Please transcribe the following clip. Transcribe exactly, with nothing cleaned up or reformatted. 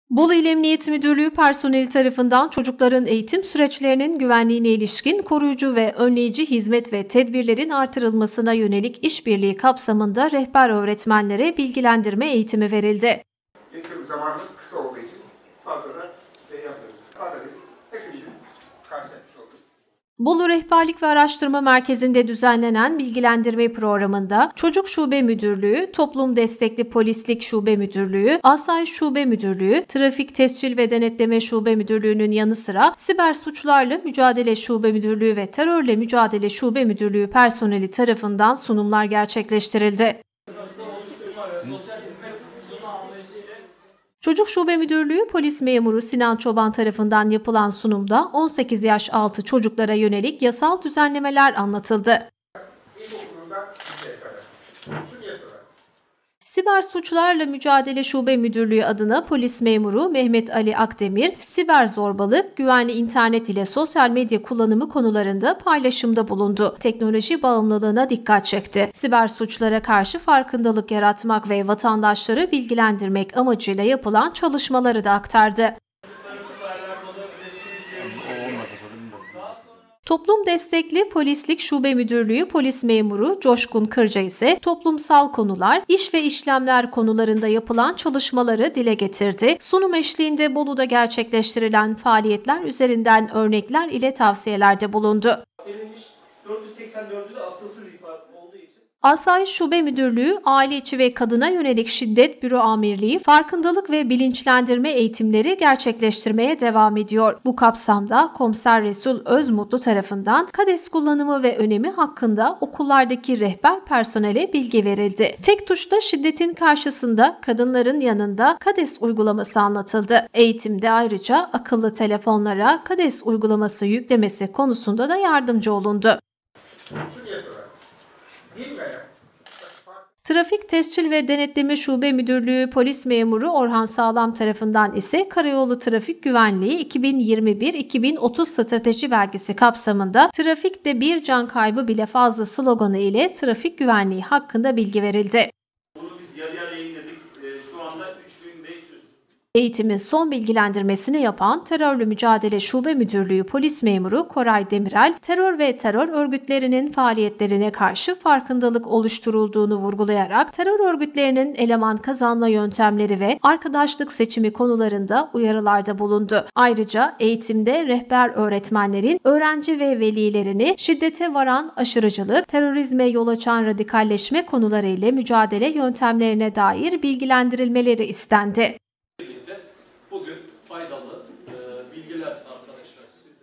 Bolu İl Emniyet Müdürlüğü personeli tarafından çocukların eğitim süreçlerinin güvenliğine ilişkin koruyucu ve önleyici hizmet ve tedbirlerin artırılmasına yönelik işbirliği kapsamında rehber öğretmenlere bilgilendirme eğitimi verildi. Eğitim zamanımız kısa olduğu için fazla da şey yapmıyoruz. Fazla değil, hepimizin karşılaşmış olduk. Bolu Rehberlik ve Araştırma Merkezi'nde düzenlenen bilgilendirme programında Çocuk Şube Müdürlüğü, Toplum Destekli Polislik Şube Müdürlüğü, Asayiş Şube Müdürlüğü, Trafik Tescil ve Denetleme Şube Müdürlüğü'nün yanı sıra Siber Suçlarla Mücadele Şube Müdürlüğü ve Terörle Mücadele Şube Müdürlüğü personeli tarafından sunumlar gerçekleştirildi. Çocuk Şube Müdürlüğü Polis Memuru Sinan Çoban tarafından yapılan sunumda on sekiz yaş altı çocuklara yönelik yasal düzenlemeler anlatıldı. İlkokulunda liseye kadar. Şunu yapıyorlar. Siber Suçlarla Mücadele Şube Müdürlüğü adına Polis Memuru Mehmet Ali Akdemir, siber zorbalık, güvenli internet ile sosyal medya kullanımı konularında paylaşımda bulundu. Teknoloji bağımlılığına dikkat çekti. Siber suçlara karşı farkındalık yaratmak ve vatandaşları bilgilendirmek amacıyla yapılan çalışmaları da aktardı. Toplum Destekli Polislik Şube Müdürlüğü Polis Memuru Coşkun Kırca ise toplumsal konular, iş ve işlemler konularında yapılan çalışmaları dile getirdi. Sunum eşliğinde Bolu'da gerçekleştirilen faaliyetler üzerinden örnekler ile tavsiyelerde bulundu. Verilmiş dört yüz seksen dördü de asılsız ihbar olduğu için. Asayiş Şube Müdürlüğü, Aile İçi ve Kadına Yönelik Şiddet Büro Amirliği farkındalık ve bilinçlendirme eğitimleri gerçekleştirmeye devam ediyor. Bu kapsamda Komiser Resul Özmutlu tarafından KADES kullanımı ve önemi hakkında okullardaki rehber personele bilgi verildi. Tek tuşla şiddetin karşısında kadınların yanında KADES uygulaması anlatıldı. Eğitimde ayrıca akıllı telefonlara KADES uygulaması yüklemesi konusunda da yardımcı olundu. Şunu yapıyorlar. Değil mi ya? Trafik Tescil ve Denetleme Şube Müdürlüğü Polis Memuru Orhan Sağlam tarafından ise Karayolu Trafik Güvenliği iki bin yirmi bir iki bin otuz strateji belgesi kapsamında "Trafikte bir can kaybı bile fazla" sloganı ile trafik güvenliği hakkında bilgi verildi. Bunu biz yarı yarıya indirdik. Ee, şu anda üç bin beş yüz. Eğitimin son bilgilendirmesini yapan Terörle Mücadele Şube Müdürlüğü Polis Memuru Koray Demirel, terör ve terör örgütlerinin faaliyetlerine karşı farkındalık oluşturulduğunu vurgulayarak terör örgütlerinin eleman kazanma yöntemleri ve arkadaşlık seçimi konularında uyarılarda bulundu. Ayrıca eğitimde rehber öğretmenlerin öğrenci ve velilerini şiddete varan aşırıcılık, terörizme yol açan radikalleşme konuları ile mücadele yöntemlerine dair bilgilendirilmeleri istendi. Bugün faydalı e, bilgiler arkadaşlar siz